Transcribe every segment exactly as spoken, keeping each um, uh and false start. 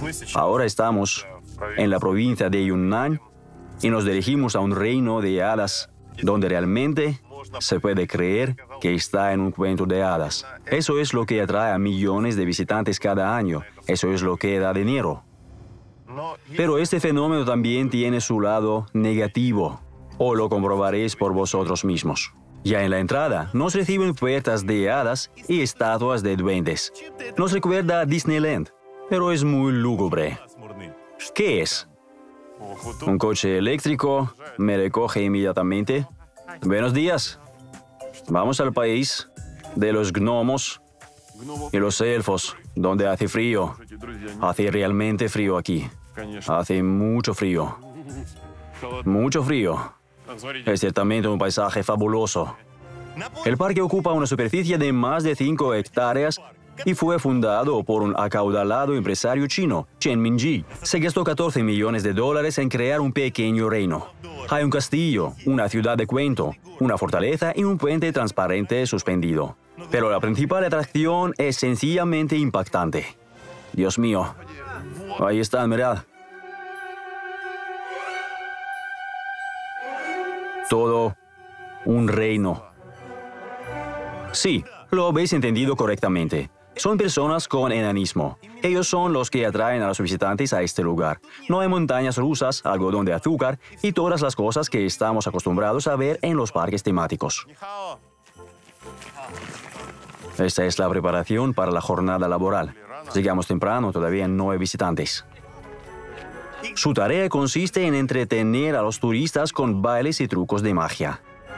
Ahora estamos en la provincia de Yunnan y nos dirigimos a un reino de hadas donde realmente se puede creer que está en un cuento de hadas. Eso es lo que atrae a millones de visitantes cada año. Eso es lo que da dinero. Pero este fenómeno también tiene su lado negativo, o lo comprobaréis por vosotros mismos. Ya en la entrada nos reciben puertas de hadas y estatuas de duendes. Nos recuerda a Disneyland, pero es muy lúgubre. ¿Qué es? Un coche eléctrico me recoge inmediatamente. Buenos días. Vamos al país de los gnomos y los elfos, donde hace frío. Hace realmente frío aquí. Hace mucho frío. Mucho frío. Es ciertamente un paisaje fabuloso. El parque ocupa una superficie de más de cinco hectáreas y fue fundado por un acaudalado empresario chino, Chen Mingji. Se gastó catorce millones de dólares en crear un pequeño reino. Hay un castillo, una ciudad de cuento, una fortaleza y un puente transparente suspendido. Pero la principal atracción es sencillamente impactante. Dios mío. Ahí están, mirad. Todo un reino. Sí, lo habéis entendido correctamente. Son personas con enanismo. Ellos son los que atraen a los visitantes a este lugar. No hay montañas rusas, algodón de azúcar y todas las cosas que estamos acostumbrados a ver en los parques temáticos. Esta es la preparación para la jornada laboral. Llegamos temprano, todavía no hay visitantes. Su tarea consiste en entretener a los turistas con bailes y trucos de magia.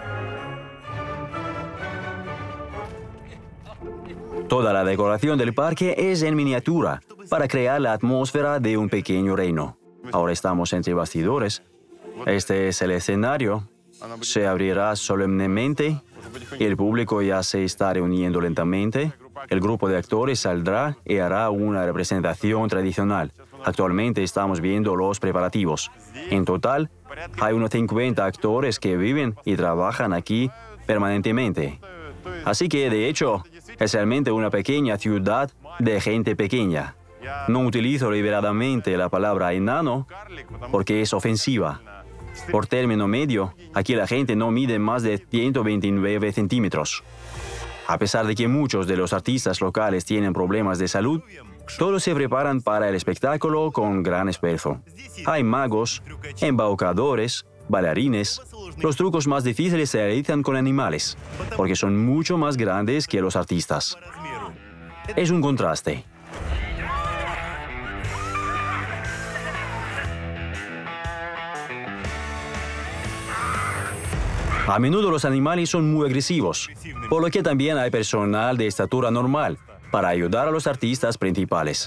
Toda la decoración del parque es en miniatura, para crear la atmósfera de un pequeño reino. Ahora estamos entre bastidores. Este es el escenario. Se abrirá solemnemente. El público ya se está reuniendo lentamente. El grupo de actores saldrá y hará una representación tradicional. Actualmente estamos viendo los preparativos. En total, hay unos cincuenta actores que viven y trabajan aquí permanentemente. Así que, de hecho, es realmente una pequeña ciudad de gente pequeña. No utilizo deliberadamente la palabra enano porque es ofensiva. Por término medio, aquí la gente no mide más de ciento veintinueve centímetros. A pesar de que muchos de los artistas locales tienen problemas de salud, todos se preparan para el espectáculo con gran esfuerzo. Hay magos, embaucadores, bailarines. Los trucos más difíciles se realizan con animales, porque son mucho más grandes que los artistas. Es un contraste. A menudo los animales son muy agresivos, por lo que también hay personal de estatura normal para ayudar a los artistas principales.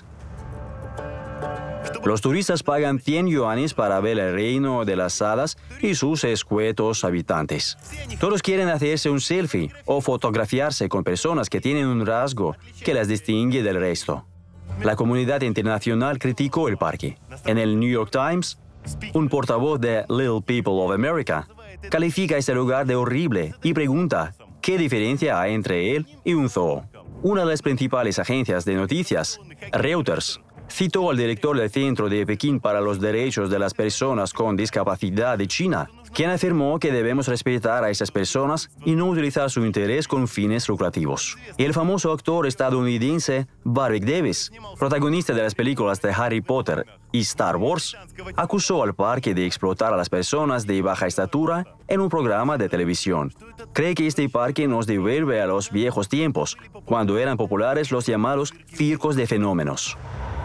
Los turistas pagan cien yuanes para ver el reino de las hadas y sus escuetos habitantes. Todos quieren hacerse un selfie o fotografiarse con personas que tienen un rasgo que las distingue del resto. La comunidad internacional criticó el parque. En el New York Times, un portavoz de Little People of America califica este lugar de horrible y pregunta qué diferencia hay entre él y un zoo. Una de las principales agencias de noticias, Reuters, citó al director del Centro de Pekín para los Derechos de las Personas con Discapacidad de China, quien afirmó que debemos respetar a esas personas y no utilizar su interés con fines lucrativos. El famoso actor estadounidense Warwick Davis, protagonista de las películas de Harry Potter y Star Wars, acusó al parque de explotar a las personas de baja estatura en un programa de televisión. Cree que este parque nos devuelve a los viejos tiempos, cuando eran populares los llamados circos de fenómenos.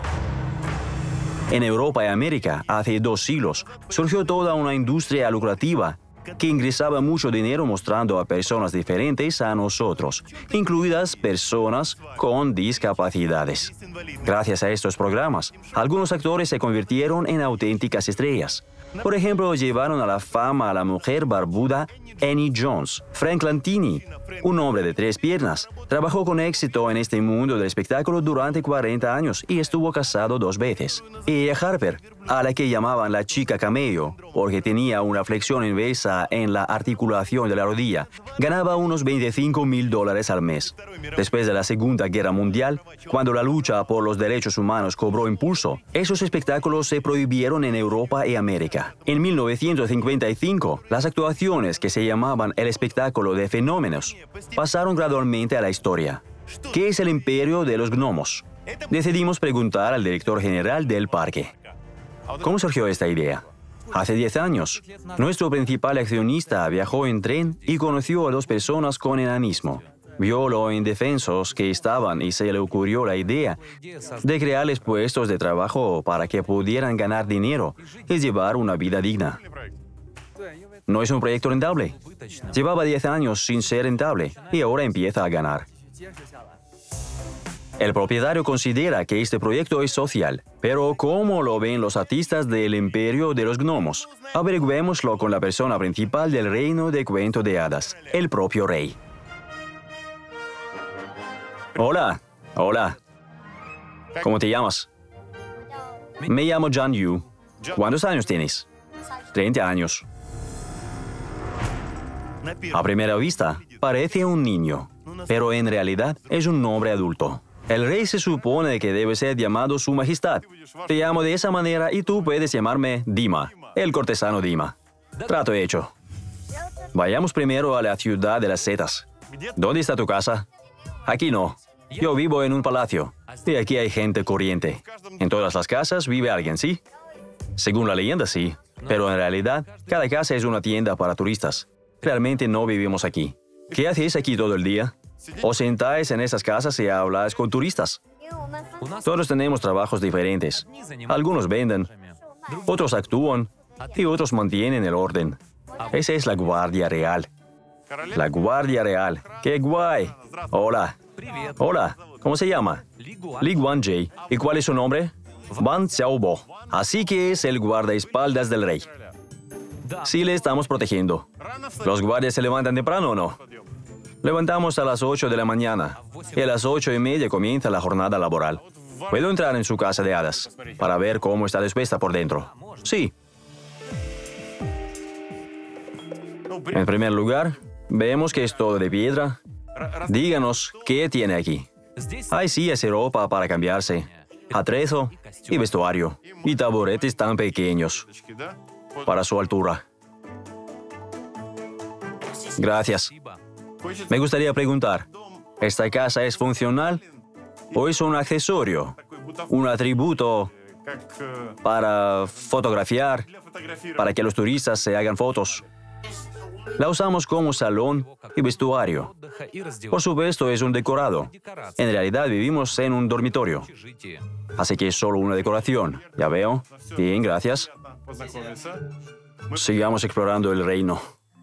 En Europa y América, hace dos siglos, surgió toda una industria lucrativa que ingresaba mucho dinero mostrando a personas diferentes a nosotros, incluidas personas con discapacidades. Gracias a estos programas, algunos actores se convirtieron en auténticas estrellas. Por ejemplo, llevaron a la fama a la mujer barbuda Annie Jones. Frank Lantini, un hombre de tres piernas, trabajó con éxito en este mundo del espectáculo durante cuarenta años y estuvo casado dos veces. Y Harper, a la que llamaban la chica camello, porque tenía una flexión inversa en la articulación de la rodilla, ganaba unos veinticinco mil dólares al mes. Después de la Segunda Guerra Mundial, cuando la lucha por los derechos humanos cobró impulso, esos espectáculos se prohibieron en Europa y América. En mil novecientos cincuenta y cinco, las actuaciones que se llamaban el espectáculo de fenómenos pasaron gradualmente a la historia. ¿Qué es el imperio de los gnomos? Decidimos preguntar al director general del parque. ¿Cómo surgió esta idea? Hace diez años, nuestro principal accionista viajó en tren y conoció a dos personas con enanismo. Vio lo indefensos que estaban y se le ocurrió la idea de crearles puestos de trabajo para que pudieran ganar dinero y llevar una vida digna. No es un proyecto rentable. Llevaba diez años sin ser rentable y ahora empieza a ganar. El propietario considera que este proyecto es social, pero ¿cómo lo ven los artistas del imperio de los gnomos? Averigüémoslo con la persona principal del reino de cuento de hadas, el propio rey. Hola, hola. ¿Cómo te llamas? Me llamo John Yu. ¿Cuántos años tienes? treinta años. A primera vista, parece un niño, pero en realidad es un hombre adulto. El rey se supone que debe ser llamado Su Majestad. Te llamo de esa manera y tú puedes llamarme Dima, el cortesano Dima. Trato hecho. Vayamos primero a la ciudad de las setas. ¿Dónde está tu casa? Aquí no. Yo vivo en un palacio y aquí hay gente corriente. En todas las casas vive alguien, ¿sí? Según la leyenda, sí. Pero en realidad, cada casa es una tienda para turistas. Realmente no vivimos aquí. ¿Qué hacéis aquí todo el día? ¿Os sentáis en esas casas y habláis con turistas? Todos tenemos trabajos diferentes. Algunos venden, otros actúan y otros mantienen el orden. Esa es la Guardia Real. La Guardia Real. ¡Qué guay! Hola. Hola. ¿Cómo se llama? Li Guanjie. ¿Y cuál es su nombre? Ban Xiaobo. Así que es el guardaespaldas del rey. Sí le estamos protegiendo. ¿Los guardias se levantan temprano o no? Levantamos a las ocho de la mañana y a las ocho y media comienza la jornada laboral. ¿Puedo entrar en su casa de hadas para ver cómo está dispuesta por dentro? Sí. En primer lugar, vemos que es todo de piedra. Díganos, ¿qué tiene aquí? Hay sillas y ropa para cambiarse, atrezo y vestuario, y taburetes tan pequeños para su altura. Gracias. Me gustaría preguntar, ¿esta casa es funcional o es un accesorio, un atributo para fotografiar, para que los turistas se hagan fotos? La usamos como salón y vestuario. Por supuesto, es un decorado. En realidad vivimos en un dormitorio. Así que es solo una decoración. ¿Ya veo? Bien, gracias. Sigamos explorando el reino.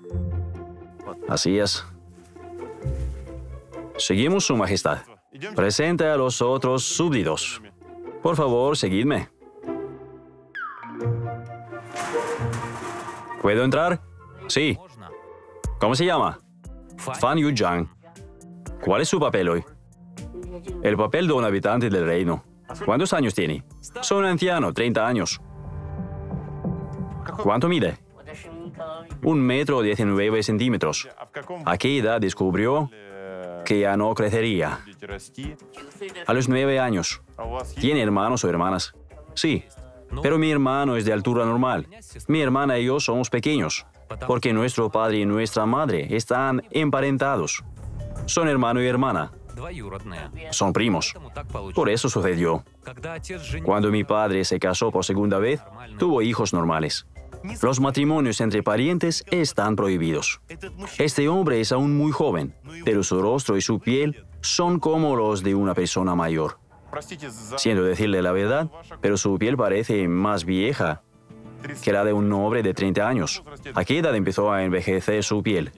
Así es. Seguimos, Su Majestad. Presente a los otros súbditos. Por favor, seguidme. ¿Puedo entrar? Sí. ¿Cómo se llama? Fan Yu Zhang. ¿Cuál es su papel hoy? El papel de un habitante del reino. ¿Cuántos años tiene? Soy un anciano, treinta años. ¿Cuánto mide? Un metro diecinueve centímetros. ¿A qué edad descubrió que ya no crecería? A los nueve años. ¿Tiene hermanos o hermanas? Sí, pero mi hermano es de altura normal. Mi hermana y yo somos pequeños, porque nuestro padre y nuestra madre están emparentados. Son hermano y hermana. Son primos. Por eso sucedió. Cuando mi padre se casó por segunda vez, tuvo hijos normales. Los matrimonios entre parientes están prohibidos. Este hombre es aún muy joven, pero su rostro y su piel son como los de una persona mayor. Siento decirle la verdad, pero su piel parece más vieja que la de un hombre de treinta años. ¿A qué edad empezó a envejecer su piel?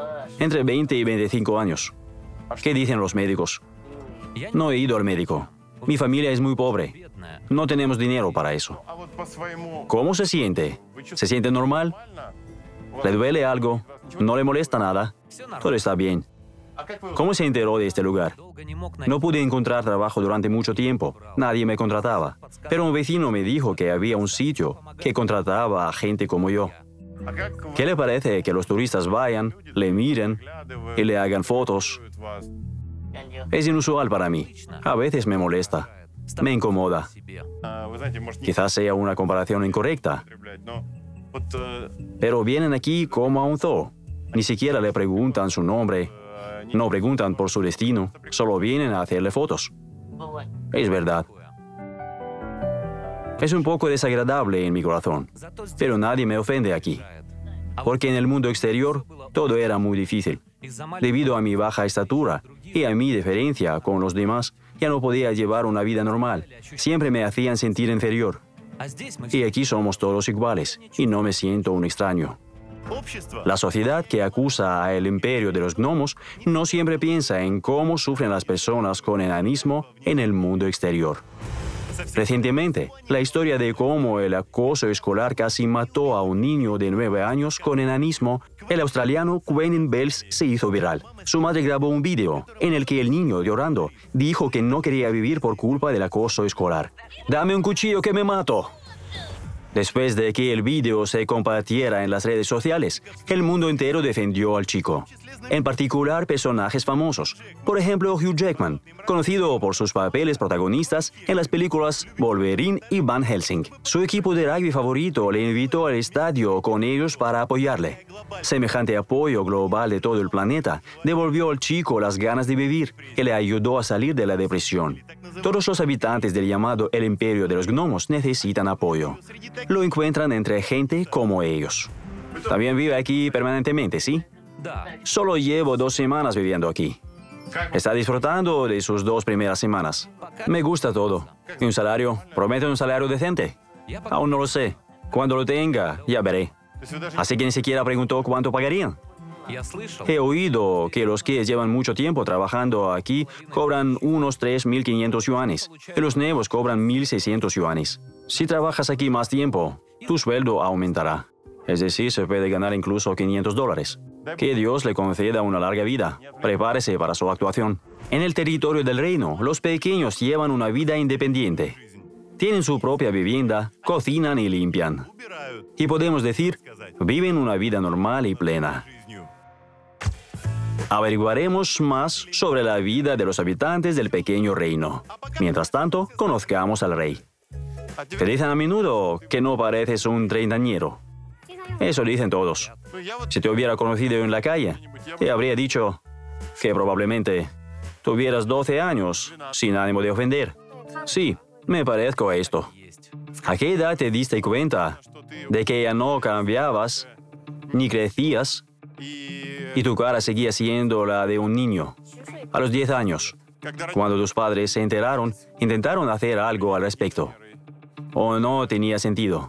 Entre veinte y veinticinco años. ¿Qué dicen los médicos? No he ido al médico. Mi familia es muy pobre. No tenemos dinero para eso. ¿Cómo se siente? ¿Se siente normal? ¿Le duele algo? ¿No le molesta nada? Todo está bien. ¿Cómo se enteró de este lugar? No pude encontrar trabajo durante mucho tiempo. Nadie me contrataba. Pero un vecino me dijo que había un sitio que contrataba a gente como yo. ¿Qué le parece que los turistas vayan, le miren y le hagan fotos? Es inusual para mí. A veces me molesta. Me incomoda. Quizás sea una comparación incorrecta. Pero vienen aquí como a un zoo. Ni siquiera le preguntan su nombre. No preguntan por su destino. Solo vienen a hacerle fotos. Es verdad. Es un poco desagradable en mi corazón. Pero nadie me ofende aquí. Porque en el mundo exterior todo era muy difícil. Debido a mi baja estatura y a mi diferencia con los demás, ya no podía llevar una vida normal. Siempre me hacían sentir inferior. Y aquí somos todos iguales, y no me siento un extraño. La sociedad que acusa al imperio de los gnomos no siempre piensa en cómo sufren las personas con enanismo en el mundo exterior. Recientemente, la historia de cómo el acoso escolar casi mató a un niño de nueve años con enanismo, el australiano Quentin Bells, se hizo viral. Su madre grabó un video en el que el niño, llorando, dijo que no quería vivir por culpa del acoso escolar. «Dame un cuchillo que me mato». Después de que el video se compartiera en las redes sociales, el mundo entero defendió al chico. En particular, personajes famosos. Por ejemplo, Hugh Jackman, conocido por sus papeles protagonistas en las películas Wolverine y Van Helsing. Su equipo de rugby favorito le invitó al estadio con ellos para apoyarle. Semejante apoyo global de todo el planeta devolvió al chico las ganas de vivir y le ayudó a salir de la depresión. Todos los habitantes del llamado el Imperio de los Gnomos necesitan apoyo. Lo encuentran entre gente como ellos. También vive aquí permanentemente, ¿sí? Solo llevo dos semanas viviendo aquí. Está disfrutando de sus dos primeras semanas. Me gusta todo. ¿Y un salario? ¿Promete un salario decente? Aún no lo sé. Cuando lo tenga, ya veré. Así que ni siquiera preguntó cuánto pagarían. He oído que los que llevan mucho tiempo trabajando aquí cobran unos tres mil quinientos yuanes y los nuevos cobran mil seiscientos yuanes. Si trabajas aquí más tiempo, tu sueldo aumentará. Es decir, se puede ganar incluso quinientos dólares. Que Dios le conceda una larga vida. Prepárese para su actuación. En el territorio del reino, los pequeños llevan una vida independiente. Tienen su propia vivienda, cocinan y limpian. Y podemos decir, viven una vida normal y plena. Averiguaremos más sobre la vida de los habitantes del pequeño reino. Mientras tanto, conozcamos al rey. Te dicen a menudo que no pareces un treintañero. Eso dicen todos. Si te hubiera conocido en la calle, te habría dicho que probablemente tuvieras doce años, sin ánimo de ofender. Sí, me parezco a esto. ¿A qué edad te diste cuenta de que ya no cambiabas ni crecías y tu cara seguía siendo la de un niño? A los diez años, cuando tus padres se enteraron, intentaron hacer algo al respecto. ¿O no tenía sentido?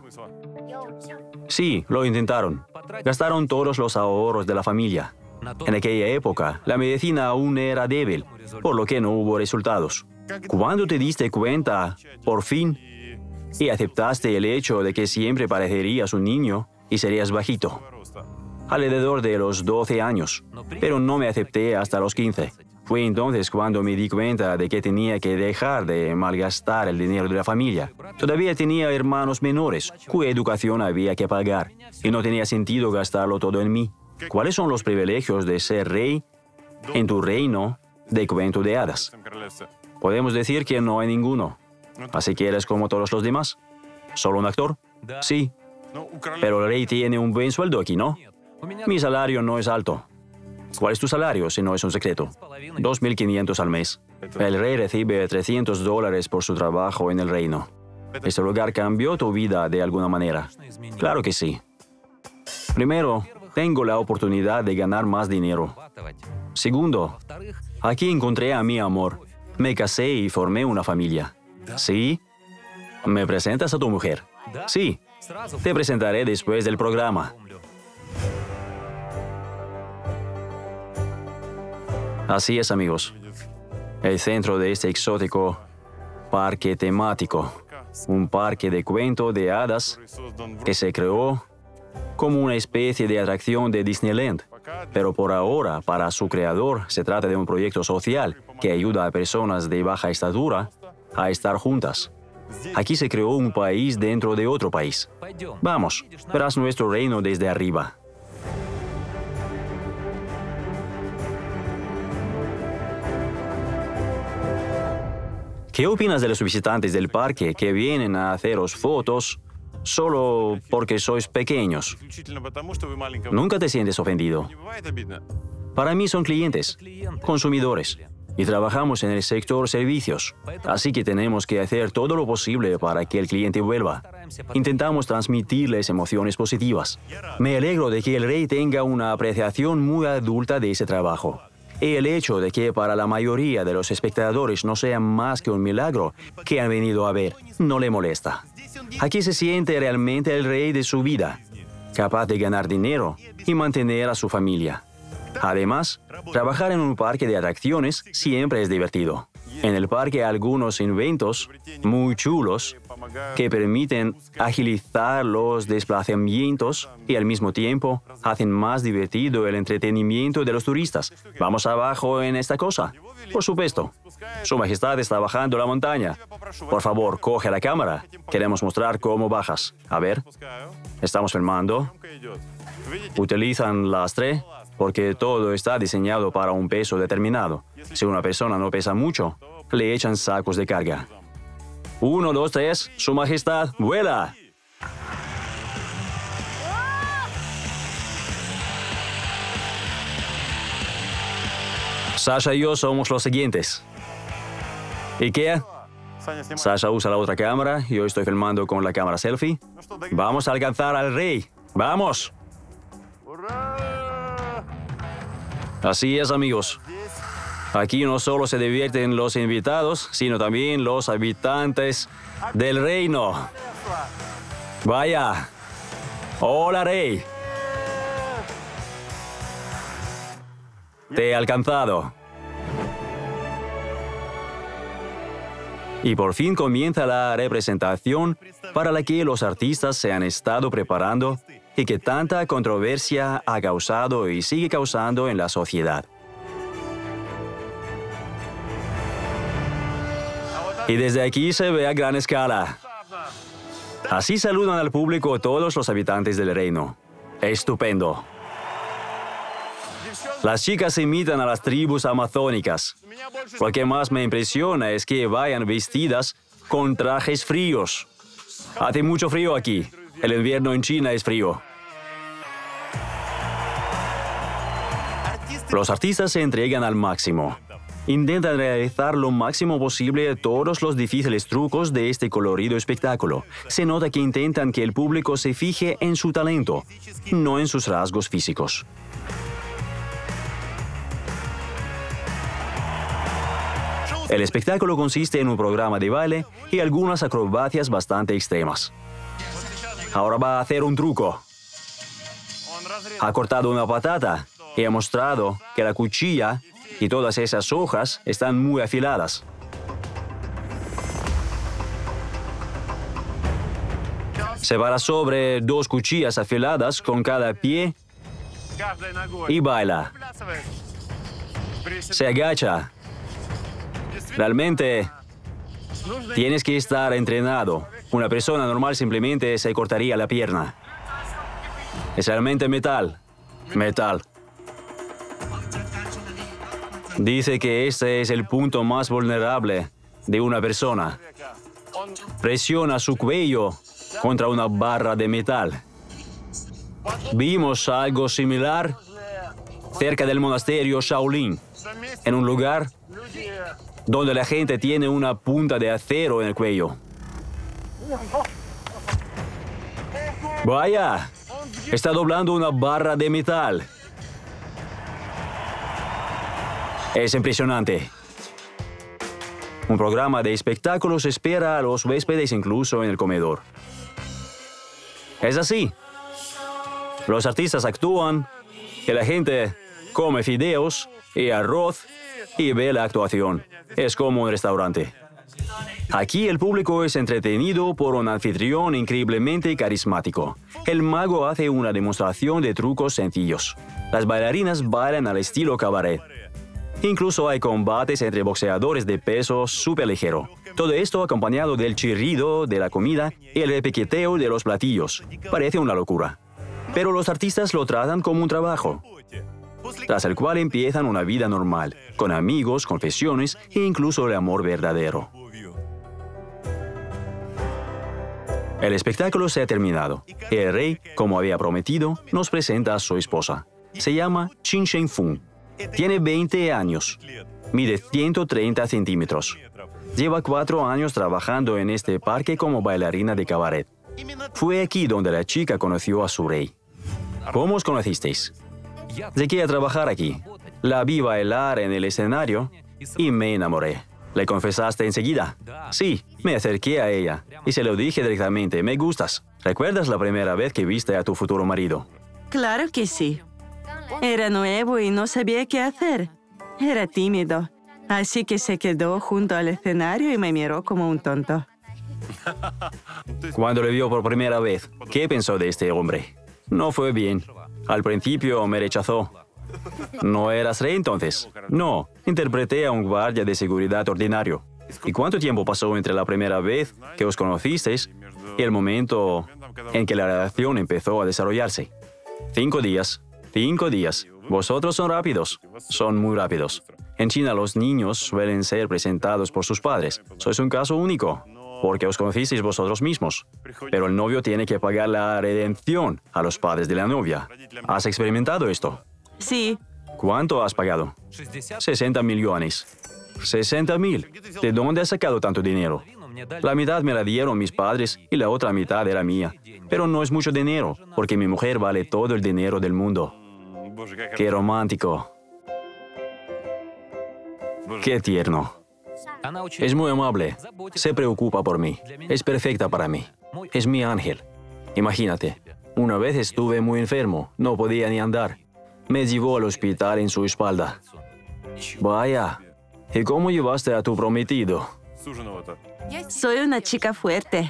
Sí, lo intentaron. Gastaron todos los ahorros de la familia. En aquella época, la medicina aún era débil, por lo que no hubo resultados. ¿Cuándo te diste cuenta, por fin, y aceptaste el hecho de que siempre parecerías un niño y serías bajito? Alrededor de los doce años, pero no me acepté hasta los quince. Fue entonces cuando me di cuenta de que tenía que dejar de malgastar el dinero de la familia. Todavía tenía hermanos menores, cuya educación había que pagar, y no tenía sentido gastarlo todo en mí. ¿Cuáles son los privilegios de ser rey en tu reino de cuento de hadas? Podemos decir que no hay ninguno. Así que eres como todos los demás. ¿Solo un actor? Sí. Pero el rey tiene un buen sueldo aquí, ¿no? Mi salario no es alto. ¿Cuál es tu salario, si no es un secreto? dos mil quinientos al mes. El rey recibe trescientos dólares por su trabajo en el reino. ¿Este lugar cambió tu vida de alguna manera? Claro que sí. Primero, tengo la oportunidad de ganar más dinero. Segundo, aquí encontré a mi amor. Me casé y formé una familia. ¿Sí? ¿Me presentas a tu mujer? Sí. Te presentaré después del programa. Así es, amigos. El centro de este exótico parque temático, un parque de cuento de hadas que se creó como una especie de atracción de Disneyland. Pero por ahora, para su creador, se trata de un proyecto social que ayuda a personas de baja estatura a estar juntas. Aquí se creó un país dentro de otro país. Vamos, verás nuestro reino desde arriba. ¿Qué opinas de los visitantes del parque que vienen a haceros fotos solo porque sois pequeños? Nunca te sientes ofendido. Para mí son clientes, consumidores, y trabajamos en el sector servicios, así que tenemos que hacer todo lo posible para que el cliente vuelva. Intentamos transmitirles emociones positivas. Me alegro de que el rey tenga una apreciación muy adulta de ese trabajo. Y el hecho de que para la mayoría de los espectadores no sea más que un milagro que han venido a ver, no le molesta. Aquí se siente realmente el rey de su vida, capaz de ganar dinero y mantener a su familia. Además, trabajar en un parque de atracciones siempre es divertido. En el parque hay algunos inventos muy chulos que permiten agilizar los desplazamientos y al mismo tiempo hacen más divertido el entretenimiento de los turistas. ¿Vamos abajo en esta cosa? Por supuesto. Su Majestad está bajando la montaña. Por favor, coge la cámara. Queremos mostrar cómo bajas. A ver. Estamos filmando. Utilizan lastre porque todo está diseñado para un peso determinado. Si una persona no pesa mucho, le echan sacos de carga. Uno, dos, tres. Su Majestad, vuela. Sasha y yo somos los siguientes. ¿Y qué? Sasha usa la otra cámara y yo estoy filmando con la cámara selfie. Vamos a alcanzar al rey. ¡Vamos! Así es, amigos. Aquí no solo se divierten los invitados, sino también los habitantes del reino. Vaya. Hola, rey. Te he alcanzado. Y por fin comienza la representación para la que los artistas se han estado preparando y que tanta controversia ha causado y sigue causando en la sociedad. Y desde aquí se ve a gran escala. Así saludan al público todos los habitantes del reino. Estupendo. Las chicas imitan a las tribus amazónicas. Lo que más me impresiona es que vayan vestidas con trajes fríos. Hace mucho frío aquí. El invierno en China es frío. Los artistas se entregan al máximo. Intentan realizar lo máximo posible todos los difíciles trucos de este colorido espectáculo. Se nota que intentan que el público se fije en su talento, no en sus rasgos físicos. El espectáculo consiste en un programa de baile y algunas acrobacias bastante extremas. Ahora va a hacer un truco. Ha cortado una patata y ha mostrado que la cuchilla y todas esas hojas están muy afiladas. Se para sobre dos cuchillas afiladas con cada pie y baila. Se agacha. Realmente tienes que estar entrenado. Una persona normal simplemente se cortaría la pierna. Es realmente metal. Metal. Dice que este es el punto más vulnerable de una persona. Presiona su cuello contra una barra de metal. Vimos algo similar cerca del monasterio Shaolin, en un lugar donde la gente tiene una punta de acero en el cuello. Vaya, está doblando una barra de metal. Es impresionante. Un programa de espectáculos espera a los huéspedes incluso en el comedor. Es así. Los artistas actúan, y la gente come fideos y arroz y ve la actuación. Es como un restaurante. Aquí el público es entretenido por un anfitrión increíblemente carismático. El mago hace una demostración de trucos sencillos. Las bailarinas bailan al estilo cabaret. Incluso hay combates entre boxeadores de peso súper ligero. Todo esto acompañado del chirrido de la comida y el repiqueteo de los platillos. Parece una locura. Pero los artistas lo tratan como un trabajo, tras el cual empiezan una vida normal, con amigos, confesiones e incluso el amor verdadero. El espectáculo se ha terminado. El rey, como había prometido, nos presenta a su esposa. Se llama Qin Shengfeng. Tiene veinte años. Mide ciento treinta centímetros. Lleva cuatro años trabajando en este parque como bailarina de cabaret. Fue aquí donde la chica conoció a su rey. ¿Cómo os conocisteis? Llegué a trabajar aquí. La vi bailar en el escenario y me enamoré. ¿Le confesaste enseguida? Sí, me acerqué a ella y se lo dije directamente, me gustas. ¿Recuerdas la primera vez que viste a tu futuro marido? Claro que sí. Era nuevo y no sabía qué hacer. Era tímido, así que se quedó junto al escenario y me miró como un tonto. Cuando le vio por primera vez, ¿qué pensó de este hombre? No fue bien. Al principio me rechazó. ¿No eras rey entonces? No, interpreté a un guardia de seguridad ordinario. ¿Y cuánto tiempo pasó entre la primera vez que os conocisteis y el momento en que la relación empezó a desarrollarse? Cinco días. Cinco días. Vosotros son rápidos. Son muy rápidos. En China los niños suelen ser presentados por sus padres. Sois un caso único, porque os conocisteis vosotros mismos. Pero el novio tiene que pagar la redención a los padres de la novia. ¿Has experimentado esto? Sí. ¿Cuánto has pagado? sesenta mil yuanes. ¿sesenta mil? ¿De dónde has sacado tanto dinero? La mitad me la dieron mis padres y la otra mitad era mía. Pero no es mucho dinero, porque mi mujer vale todo el dinero del mundo. ¡Qué romántico! ¡Qué tierno! Es muy amable. Se preocupa por mí. Es perfecta para mí. Es mi ángel. Imagínate, una vez estuve muy enfermo. No podía ni andar. Me llevó al hospital en su espalda. Vaya. ¿Y cómo llevaste a tu prometido? Soy una chica fuerte.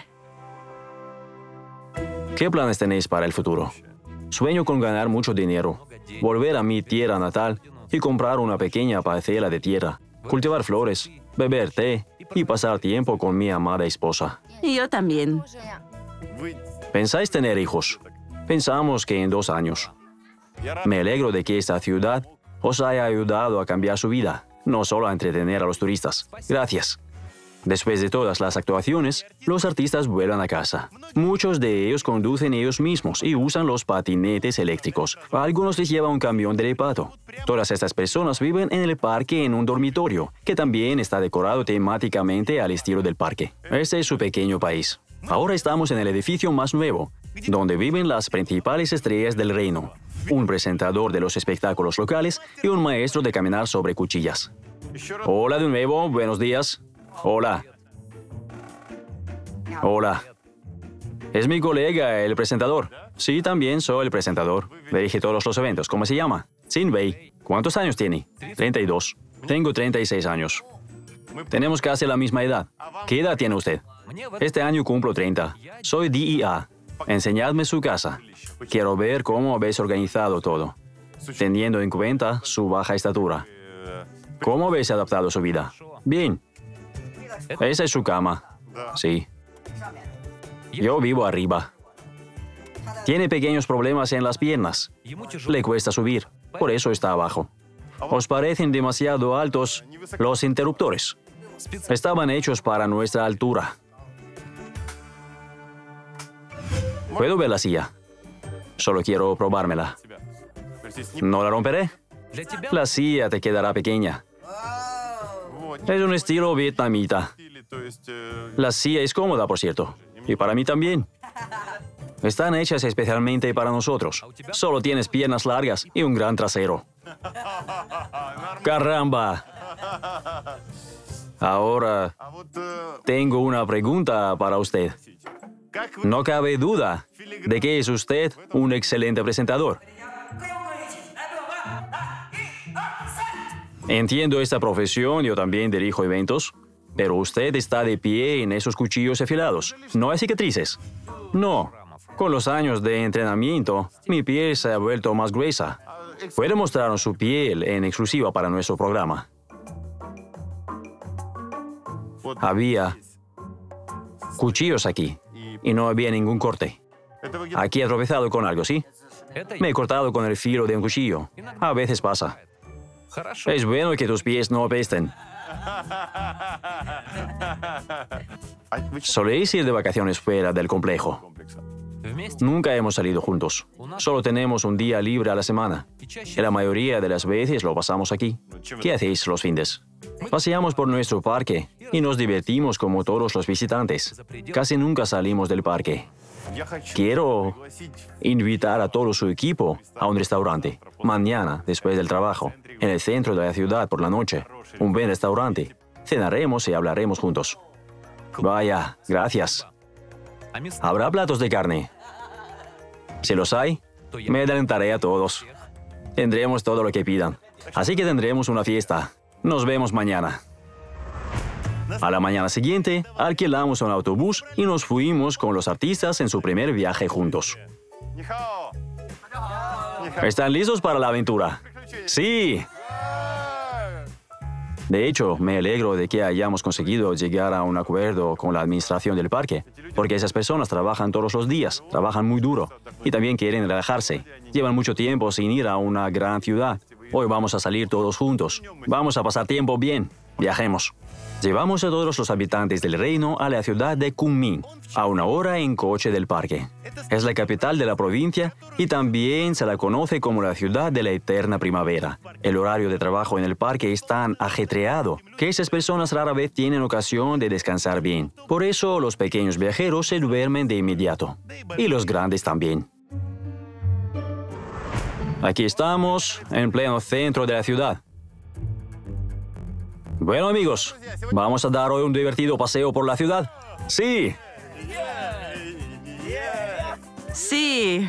¿Qué planes tenéis para el futuro? Sueño con ganar mucho dinero, volver a mi tierra natal y comprar una pequeña parcela de tierra, cultivar flores, beber té y pasar tiempo con mi amada esposa. Y yo también. ¿Pensáis tener hijos? Pensamos que en dos años. Me alegro de que esta ciudad os haya ayudado a cambiar su vida, no solo a entretener a los turistas. Gracias. Después de todas las actuaciones, los artistas vuelven a casa. Muchos de ellos conducen ellos mismos y usan los patinetes eléctricos. A algunos les lleva un camión de reparto. Todas estas personas viven en el parque en un dormitorio, que también está decorado temáticamente al estilo del parque. Este es su pequeño país. Ahora estamos en el edificio más nuevo, donde viven las principales estrellas del reino. Un presentador de los espectáculos locales y un maestro de caminar sobre cuchillas. Hola de nuevo, buenos días. Hola. Hola. Es mi colega, el presentador. Sí, también soy el presentador. Dirige todos los eventos. ¿Cómo se llama? Xin Wei. ¿Cuántos años tiene? treinta y dos. Tengo treinta y seis años. Tenemos casi la misma edad. ¿Qué edad tiene usted? Este año cumplo treinta. Soy D I A. Enseñadme su casa. Quiero ver cómo habéis organizado todo, teniendo en cuenta su baja estatura. ¿Cómo habéis adaptado su vida? Bien. Esa es su cama. Sí. Yo vivo arriba. Tiene pequeños problemas en las piernas. Le cuesta subir. Por eso está abajo. ¿Os parecen demasiado altos los interruptores? Estaban hechos para nuestra altura. ¿Puedo ver la silla? Solo quiero probármela. ¿No la romperé? La silla te quedará pequeña. Es un estilo vietnamita. La silla es cómoda, por cierto. Y para mí también. Están hechas especialmente para nosotros. Solo tienes piernas largas y un gran trasero. ¡Caramba! Ahora tengo una pregunta para usted. No cabe duda de que es usted un excelente presentador. Entiendo esta profesión, yo también dirijo eventos. Pero usted está de pie en esos cuchillos afilados. ¿No hay cicatrices? No. Con los años de entrenamiento, mi piel se ha vuelto más gruesa. Puede mostrarnos su piel en exclusiva para nuestro programa. Había cuchillos aquí y no había ningún corte. Aquí he tropezado con algo, ¿sí? Me he cortado con el filo de un cuchillo. A veces pasa. Es bueno que tus pies no apesten. ¿Soléis ir de vacaciones fuera del complejo? Nunca hemos salido juntos. Solo tenemos un día libre a la semana. Y la mayoría de las veces lo pasamos aquí. ¿Qué hacéis los fines? Paseamos por nuestro parque y nos divertimos como todos los visitantes. Casi nunca salimos del parque. Quiero invitar a todo su equipo a un restaurante. Mañana, después del trabajo, en el centro de la ciudad por la noche. Un buen restaurante. Cenaremos y hablaremos juntos. Vaya, gracias. ¿Habrá platos de carne? Si los hay, me adelantaré a todos. Tendremos todo lo que pidan. Así que tendremos una fiesta. Nos vemos mañana. A la mañana siguiente, alquilamos un autobús y nos fuimos con los artistas en su primer viaje juntos. ¿Están listos para la aventura? ¡Sí! De hecho, me alegro de que hayamos conseguido llegar a un acuerdo con la administración del parque, porque esas personas trabajan todos los días, trabajan muy duro y también quieren relajarse. Llevan mucho tiempo sin ir a una gran ciudad. Hoy vamos a salir todos juntos. Vamos a pasar tiempo bien. Viajemos. Llevamos a todos los habitantes del reino a la ciudad de Kunming, a una hora en coche del parque. Es la capital de la provincia y también se la conoce como la ciudad de la eterna primavera. El horario de trabajo en el parque es tan ajetreado que esas personas rara vez tienen ocasión de descansar bien. Por eso los pequeños viajeros se duermen de inmediato. Y los grandes también. Aquí estamos, en pleno centro de la ciudad. Bueno, amigos, ¿vamos a dar hoy un divertido paseo por la ciudad? ¡Sí! Sí.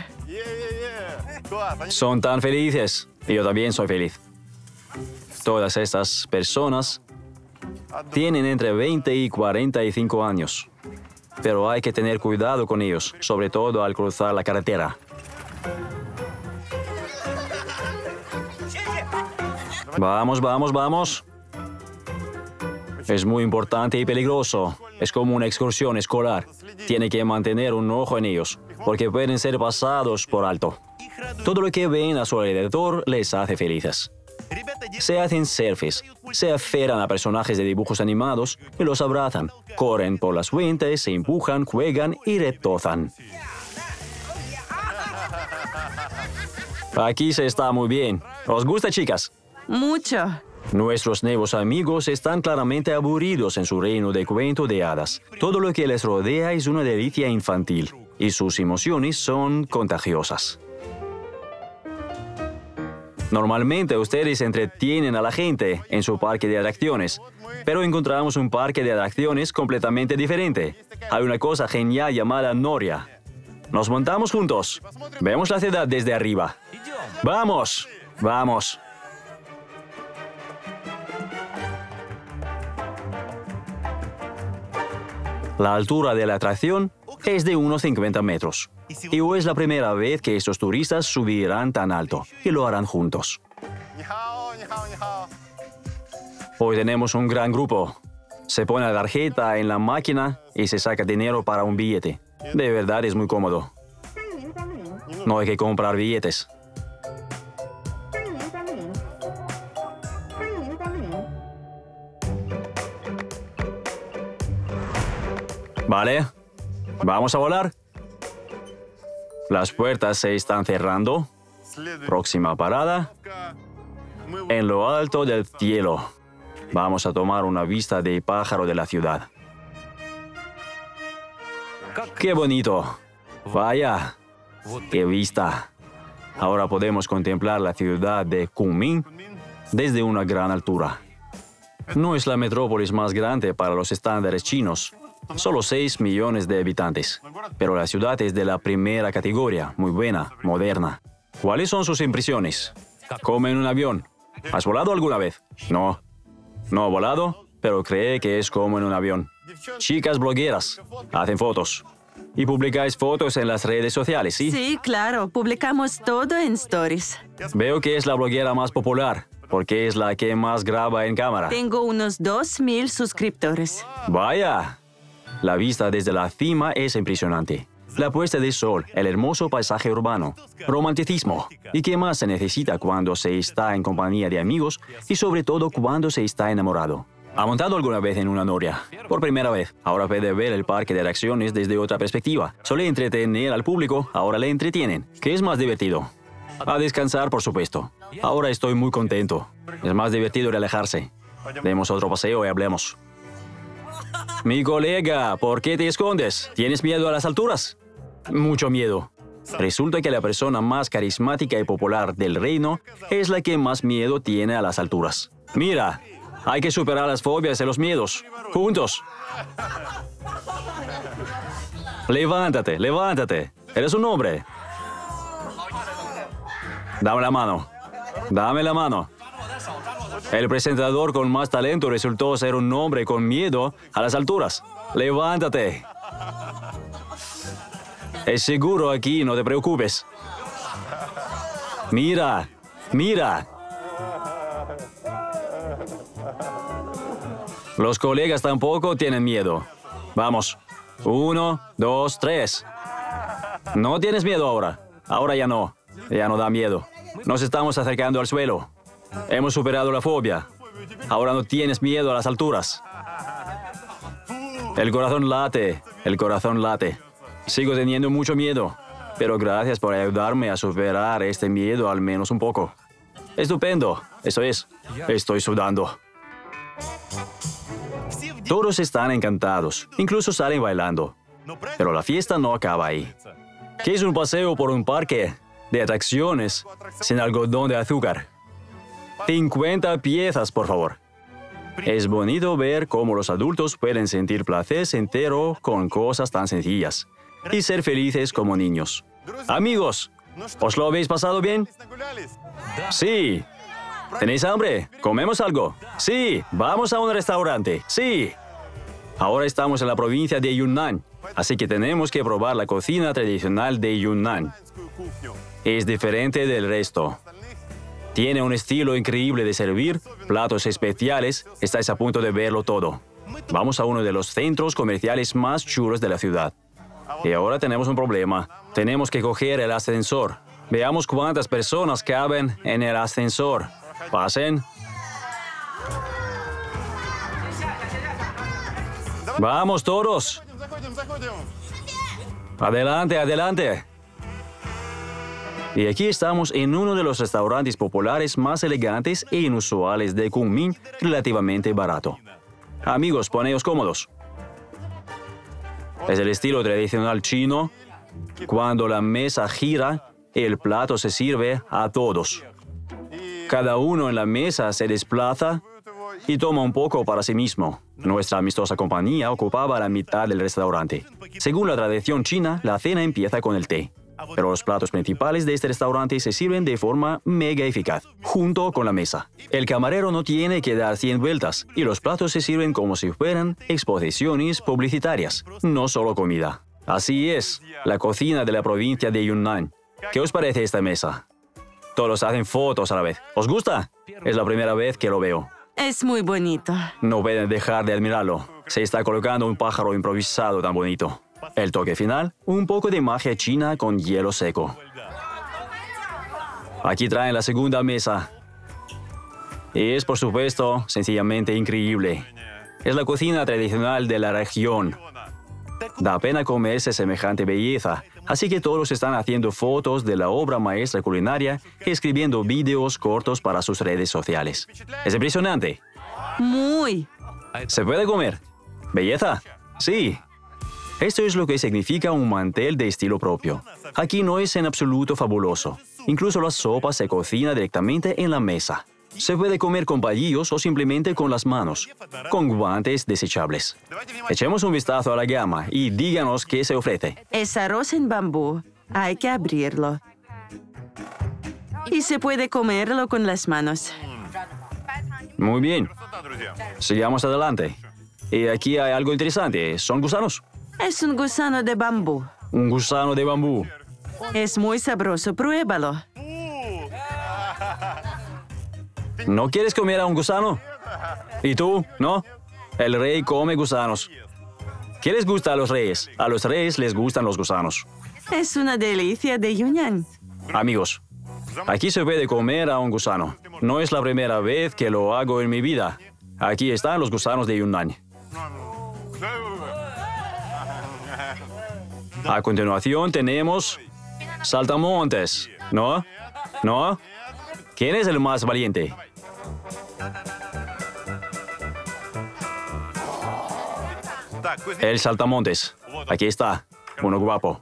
Son tan felices. Y yo también soy feliz. Todas estas personas tienen entre veinte y cuarenta y cinco años. Pero hay que tener cuidado con ellos, sobre todo al cruzar la carretera. Vamos, vamos, vamos. Es muy importante y peligroso. Es como una excursión escolar. Tiene que mantener un ojo en ellos, porque pueden ser pasados por alto. Todo lo que ven a su alrededor les hace felices. Se hacen selfies, se aferran a personajes de dibujos animados y los abrazan. Corren por las fuentes, se empujan, juegan y retozan. Aquí se está muy bien. ¿Os gusta, chicas? Mucho. Nuestros nuevos amigos están claramente aburridos en su reino de cuento de hadas. Todo lo que les rodea es una delicia infantil y sus emociones son contagiosas. Normalmente ustedes entretienen a la gente en su parque de atracciones, pero encontramos un parque de atracciones completamente diferente. Hay una cosa genial llamada Noria. Nos montamos juntos. Vemos la ciudad desde arriba. ¡Vamos! ¡Vamos! La altura de la atracción es de unos cincuenta metros. Y hoy es la primera vez que estos turistas subirán tan alto y lo harán juntos. Hoy tenemos un gran grupo. Se pone la tarjeta en la máquina y se saca dinero para un billete. De verdad es muy cómodo. No hay que comprar billetes. Vale, vamos a volar. Las puertas se están cerrando. Próxima parada. En lo alto del cielo. Vamos a tomar una vista de pájaro de la ciudad. ¡Qué bonito! Vaya, qué vista. Ahora podemos contemplar la ciudad de Kunming desde una gran altura. No es la metrópolis más grande para los estándares chinos. Solo seis millones de habitantes. Pero la ciudad es de la primera categoría, muy buena, moderna. ¿Cuáles son sus impresiones? ¿Come en un avión? ¿Has volado alguna vez? No. ¿No ha volado? pero cree que es como en un avión. Chicas blogueras, hacen fotos. Y publicáis fotos en las redes sociales, ¿sí? Sí, claro, publicamos todo en Stories. Veo que es la bloguera más popular, porque es la que más graba en cámara. Tengo unos dos mil suscriptores. ¡Vaya! La vista desde la cima es impresionante. La puesta de sol, el hermoso paisaje urbano, romanticismo. ¿Y qué más se necesita cuando se está en compañía de amigos y sobre todo cuando se está enamorado? ¿Ha montado alguna vez en una noria? Por primera vez. Ahora puede ver el parque de atracciones desde otra perspectiva. Suele entretener al público, ahora le entretienen. ¿Qué es más divertido? A descansar, por supuesto. Ahora estoy muy contento. Es más divertido relajarse. Demos otro paseo y hablemos. Mi colega, ¿por qué te escondes? ¿Tienes miedo a las alturas? Mucho miedo. Resulta que la persona más carismática y popular del reino es la que más miedo tiene a las alturas. Mira, hay que superar las fobias y los miedos. Juntos. Levántate, levántate. Eres un hombre. Dame la mano. Dame la mano. El presentador con más talento resultó ser un hombre con miedo a las alturas. Levántate. Es seguro aquí, no te preocupes. Mira, mira. Los colegas tampoco tienen miedo. Vamos. Uno, dos, tres. No tienes miedo ahora. Ahora ya no. Ya no da miedo. Nos estamos acercando al suelo. Hemos superado la fobia. Ahora no tienes miedo a las alturas. El corazón late. El corazón late. Sigo teniendo mucho miedo. Pero gracias por ayudarme a superar este miedo al menos un poco. Estupendo. Eso es. Estoy sudando. Todos están encantados, incluso salen bailando. Pero la fiesta no acaba ahí. ¿Qué es un paseo por un parque de atracciones sin algodón de azúcar? cincuenta piezas, por favor. Es bonito ver cómo los adultos pueden sentir placer entero con cosas tan sencillas y ser felices como niños. Amigos, ¿os lo habéis pasado bien? Sí. ¿Tenéis hambre? ¿Comemos algo? Sí. ¿Vamos a un restaurante? Sí. Ahora estamos en la provincia de Yunnan, así que tenemos que probar la cocina tradicional de Yunnan. Es diferente del resto. Tiene un estilo increíble de servir, platos especiales, estáis a punto de verlo todo. Vamos a uno de los centros comerciales más chulos de la ciudad. Y ahora tenemos un problema. Tenemos que coger el ascensor. Veamos cuántas personas caben en el ascensor. Pasen. Vamos todos. Adelante, adelante. Y aquí estamos en uno de los restaurantes populares más elegantes e inusuales de Kunming, relativamente barato. Amigos, poneos cómodos. Es el estilo tradicional chino. Cuando la mesa gira, el plato se sirve a todos. Cada uno en la mesa se desplaza y toma un poco para sí mismo. Nuestra amistosa compañía ocupaba la mitad del restaurante. Según la tradición china, la cena empieza con el té. Pero los platos principales de este restaurante se sirven de forma mega eficaz, junto con la mesa. El camarero no tiene que dar cien vueltas y los platos se sirven como si fueran exposiciones publicitarias, no solo comida. Así es, la cocina de la provincia de Yunnan. ¿Qué os parece esta mesa? Todos hacen fotos a la vez. ¿Os gusta? Es la primera vez que lo veo. Es muy bonito. No pueden dejar de admirarlo. Se está colocando un pájaro improvisado tan bonito. El toque final, un poco de magia china con hielo seco. Aquí traen la segunda mesa. Y es, por supuesto, sencillamente increíble. Es la cocina tradicional de la región. Da pena comerse semejante belleza, así que todos están haciendo fotos de la obra maestra culinaria y escribiendo vídeos cortos para sus redes sociales. ¿Es impresionante? Muy. ¿Se puede comer? ¿Belleza? Sí. Esto es lo que significa un mantel de estilo propio. Aquí no es en absoluto fabuloso. Incluso la sopa se cocina directamente en la mesa. Se puede comer con palillos o simplemente con las manos, con guantes desechables. Echemos un vistazo a la gama y díganos qué se ofrece. Es arroz en bambú. Hay que abrirlo. Y se puede comerlo con las manos. Muy bien. Sigamos adelante. Y aquí hay algo interesante. ¿Son gusanos? Es un gusano de bambú. Un gusano de bambú. Es muy sabroso, pruébalo. ¿No quieres comer a un gusano? ¿Y tú? ¿No? El rey come gusanos. ¿Qué les gusta a los reyes? A los reyes les gustan los gusanos. Es una delicia de Yunnan. Amigos, aquí se puede comer a un gusano. No es la primera vez que lo hago en mi vida. Aquí están los gusanos de Yunnan. A continuación tenemos saltamontes. ¿No? ¿No? ¿Quién es el más valiente? El saltamontes. Aquí está. Uno guapo.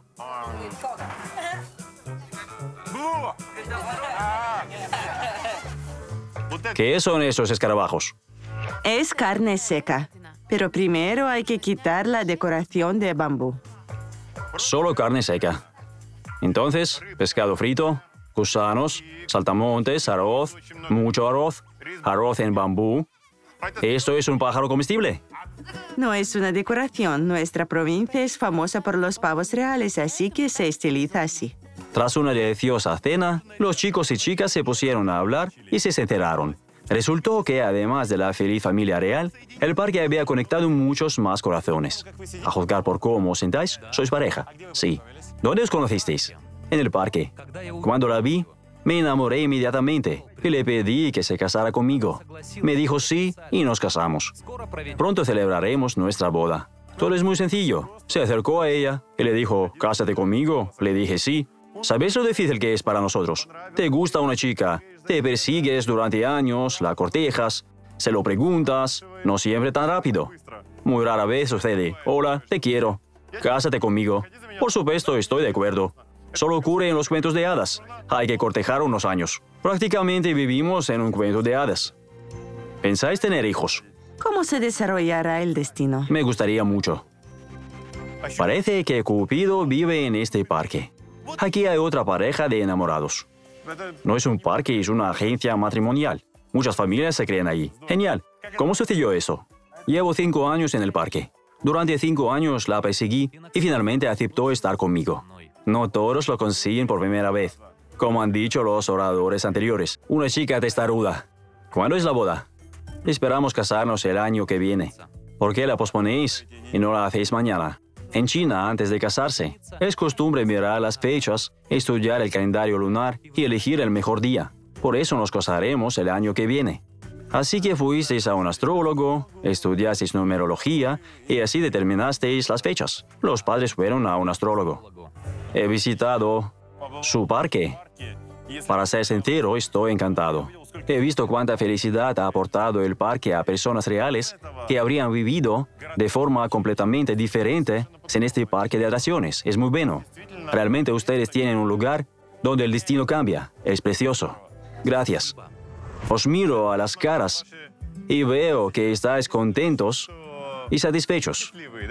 ¿Qué son esos escarabajos? Es carne seca, pero primero hay que quitar la decoración de bambú. Solo carne seca. Entonces, pescado frito, gusanos, saltamontes, arroz, mucho arroz, arroz en bambú. ¿Esto es un pájaro comestible? No es una decoración. Nuestra provincia es famosa por los pavos reales, así que se estiliza así. Tras una deliciosa cena, los chicos y chicas se pusieron a hablar y se enteraron. Resultó que, además de la feliz familia real, el parque había conectado muchos más corazones. A juzgar por cómo os sentáis, sois pareja. Sí. ¿Dónde os conocisteis? En el parque. Cuando la vi, me enamoré inmediatamente y le pedí que se casara conmigo. Me dijo sí y nos casamos. Pronto celebraremos nuestra boda. Todo es muy sencillo. Se acercó a ella y le dijo, «Cásate conmigo». Le dije sí. ¿Sabes lo difícil que es para nosotros? Te gusta una chica, te persigues durante años, la cortejas, se lo preguntas, no siempre tan rápido. Muy rara vez sucede, «Hola, te quiero, cásate conmigo». Por supuesto, estoy de acuerdo. Solo ocurre en los cuentos de hadas. Hay que cortejar unos años. Prácticamente vivimos en un cuento de hadas. ¿Pensáis tener hijos? ¿Cómo se desarrollará el destino? Me gustaría mucho. Parece que Cupido vive en este parque. Aquí hay otra pareja de enamorados. No es un parque, es una agencia matrimonial. Muchas familias se creen allí. Genial. ¿Cómo sucedió eso? Llevo cinco años en el parque. Durante cinco años la perseguí y finalmente aceptó estar conmigo. No todos lo consiguen por primera vez. Como han dicho los oradores anteriores, una chica testaruda. ¿Cuándo es la boda? Esperamos casarnos el año que viene. ¿Por qué la posponéis y no la hacéis mañana? En China, antes de casarse, es costumbre mirar las fechas, estudiar el calendario lunar y elegir el mejor día. Por eso nos casaremos el año que viene. Así que fuisteis a un astrólogo, estudiasteis numerología y así determinasteis las fechas. Los padres fueron a un astrólogo. He visitado su parque. Para ser sincero, estoy encantado. He visto cuánta felicidad ha aportado el parque a personas reales que habrían vivido de forma completamente diferente sin este parque de atracciones. Es muy bueno. Realmente ustedes tienen un lugar donde el destino cambia. Es precioso. Gracias. Os miro a las caras y veo que estáis contentos y satisfechos.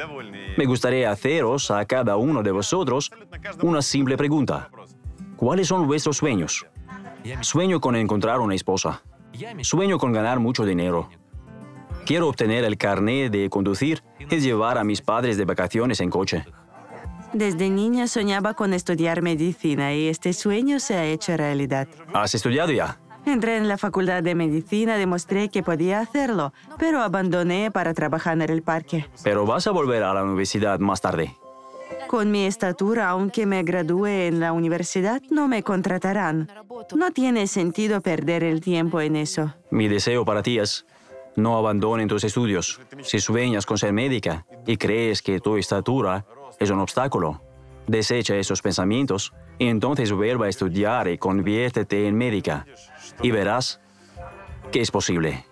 Me gustaría haceros a cada uno de vosotros una simple pregunta. ¿Cuáles son vuestros sueños? Sueño con encontrar una esposa. Sueño con ganar mucho dinero. Quiero obtener el carnet de conducir y llevar a mis padres de vacaciones en coche. Desde niña soñaba con estudiar medicina y este sueño se ha hecho realidad. ¿Has estudiado ya? Entré en la facultad de medicina, demostré que podía hacerlo, pero abandoné para trabajar en el parque. Pero vas a volver a la universidad más tarde. Con mi estatura, aunque me gradúe en la universidad, no me contratarán. No tiene sentido perder el tiempo en eso. Mi deseo para ti es, no abandonen tus estudios. Si sueñas con ser médica y crees que tu estatura es un obstáculo, desecha esos pensamientos y entonces vuelva a estudiar y conviértete en médica. Y verás que es posible.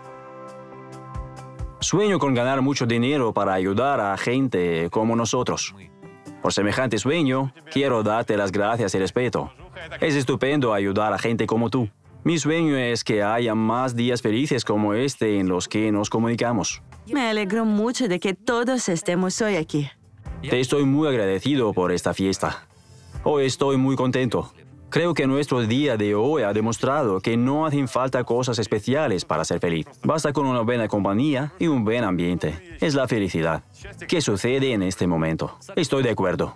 Sueño con ganar mucho dinero para ayudar a gente como nosotros. Por semejante sueño, quiero darte las gracias y respeto. Es estupendo ayudar a gente como tú. Mi sueño es que haya más días felices como este en los que nos comunicamos. Me alegro mucho de que todos estemos hoy aquí. Te estoy muy agradecido por esta fiesta. Hoy estoy muy contento. Creo que nuestro día de hoy ha demostrado que no hacen falta cosas especiales para ser feliz. Basta con una buena compañía y un buen ambiente. Es la felicidad. ¿Qué sucede en este momento? Estoy de acuerdo.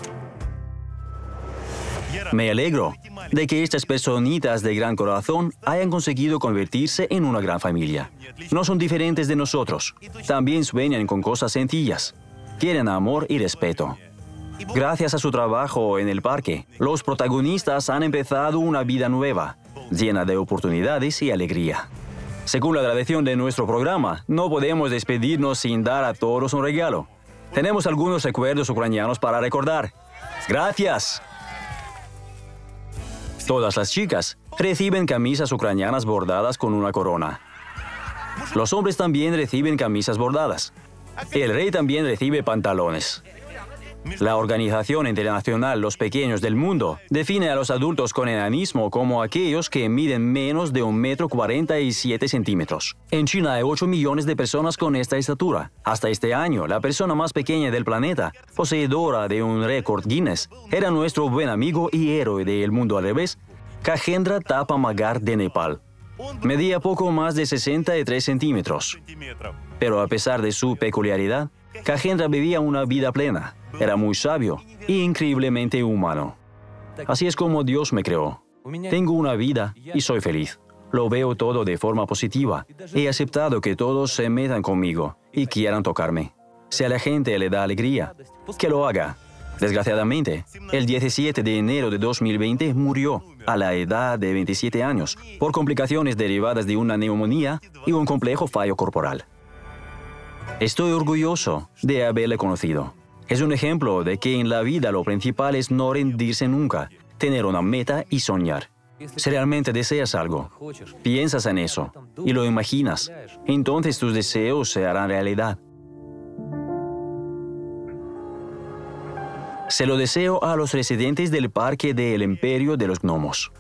Me alegro de que estas personitas de gran corazón hayan conseguido convertirse en una gran familia. No son diferentes de nosotros. También sueñan con cosas sencillas. Quieren amor y respeto. Gracias a su trabajo en el parque, los protagonistas han empezado una vida nueva, llena de oportunidades y alegría. Según la tradición de nuestro programa, no podemos despedirnos sin dar a todos un regalo. Tenemos algunos recuerdos ucranianos para recordar. ¡Gracias! Todas las chicas reciben camisas ucranianas bordadas con una corona. Los hombres también reciben camisas bordadas. El rey también recibe pantalones. La Organización Internacional Los Pequeños del Mundo define a los adultos con enanismo como aquellos que miden menos de un metro cuarenta y siete centímetros. En China hay ocho millones de personas con esta estatura. Hasta este año, la persona más pequeña del planeta, poseedora de un récord Guinness, era nuestro buen amigo y héroe del mundo al revés, Kajendra Thapa Magar de Nepal. Medía poco más de sesenta y tres centímetros. Pero a pesar de su peculiaridad, Kajendra vivía una vida plena. Era muy sabio e increíblemente humano. Así es como Dios me creó. Tengo una vida y soy feliz. Lo veo todo de forma positiva. He aceptado que todos se metan conmigo y quieran tocarme. Si a la gente le da alegría, que lo haga. Desgraciadamente, el diecisiete de enero de dos mil veinte murió a la edad de veintisiete años por complicaciones derivadas de una neumonía y un complejo fallo corporal. Estoy orgulloso de haberle conocido. Es un ejemplo de que en la vida lo principal es no rendirse nunca, tener una meta y soñar. Si realmente deseas algo, piensas en eso y lo imaginas, entonces tus deseos se harán realidad. Se lo deseo a los residentes del Parque del Imperio de los Gnomos.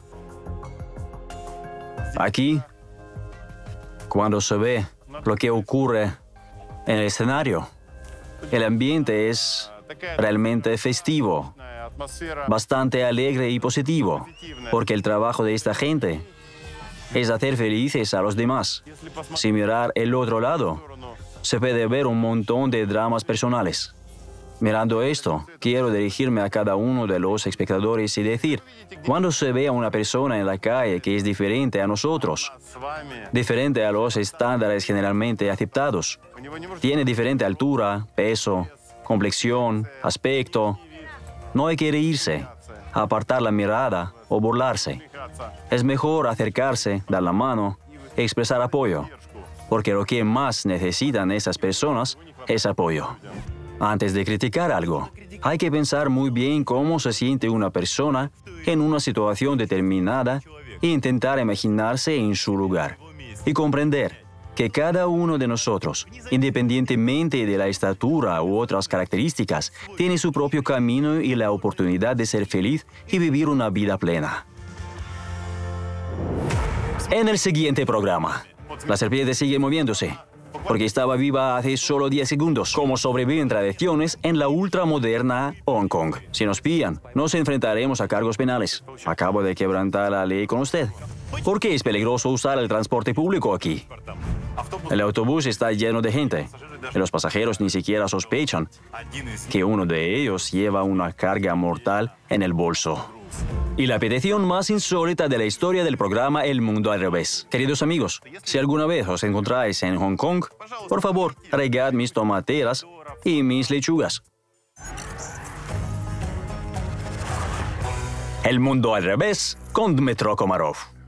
Aquí, cuando se ve lo que ocurre en el escenario, el ambiente es realmente festivo, bastante alegre y positivo, porque el trabajo de esta gente es hacer felices a los demás. Sin mirar el otro lado, se puede ver un montón de dramas personales. Mirando esto, quiero dirigirme a cada uno de los espectadores y decir, cuando se ve a una persona en la calle que es diferente a nosotros, diferente a los estándares generalmente aceptados, tiene diferente altura, peso, complexión, aspecto, no hay que reírse, apartar la mirada o burlarse. Es mejor acercarse, dar la mano e expresar apoyo, porque lo que más necesitan esas personas es apoyo. Antes de criticar algo, hay que pensar muy bien cómo se siente una persona en una situación determinada e intentar imaginarse en su lugar y comprender que cada uno de nosotros, independientemente de la estatura u otras características, tiene su propio camino y la oportunidad de ser feliz y vivir una vida plena. En el siguiente programa, la serpiente sigue moviéndose, porque estaba viva hace solo diez segundos. Cómo sobreviven tradiciones en la ultramoderna Hong Kong. Si nos pillan, nos enfrentaremos a cargos penales. Acabo de quebrantar la ley con usted. ¿Por qué es peligroso usar el transporte público aquí? El autobús está lleno de gente y los pasajeros ni siquiera sospechan que uno de ellos lleva una carga mortal en el bolso. Y la petición más insólita de la historia del programa El Mundo al Revés. Queridos amigos, si alguna vez os encontráis en Hong Kong, por favor, regad mis tomateras y mis lechugas. El Mundo al Revés con Dmytro Komarov.